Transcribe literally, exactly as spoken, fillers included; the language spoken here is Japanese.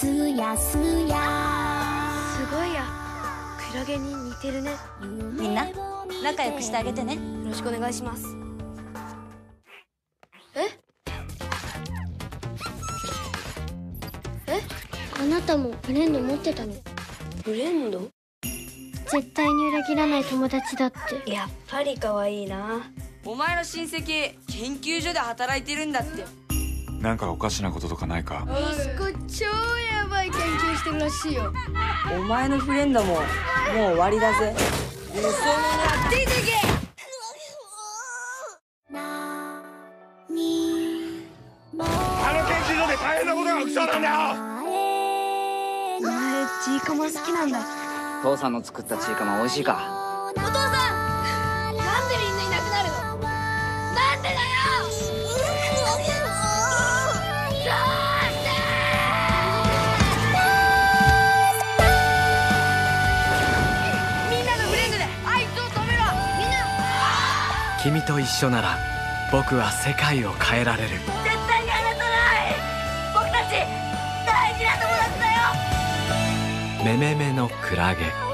すやすや。 すごいや、クラゲに似てるね。 みんな仲良くしてあげてね。よろしくお願いします。ええ、 あなたもフレンド持ってたの？ フレンド？ 絶対に裏切らない友達だって。 やっぱり可愛いな。 お前の親戚研究所で働いてるんだって。 なんかおかしなこととかないか？ 息子超やばい研究してるらしいよ。 お前のフレンドももう終わりだぜ。嘘者は出てけ。 なにもあの研究所で大変なことが起きそうなんだよ。 お前チーカマ好きなんだ。 父さんの作ったチーカマ美味しいか？ お父さん、なんでみんないなくなるの？なんでだよ。みんなのフレンドであいつを止めろ。みんな。 君と一緒なら僕は世界を変えられる。 絶対に離さない。僕たち大事な友達だよ。 めめめのクラゲ。